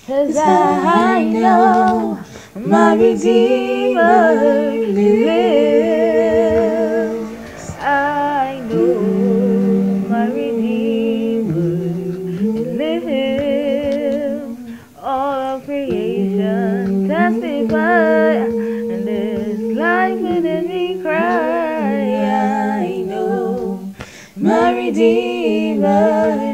'Cause I know my Redeemer lives. I know my Redeemer lives. All of creation testify, and there's life within me cry. I know my Redeemer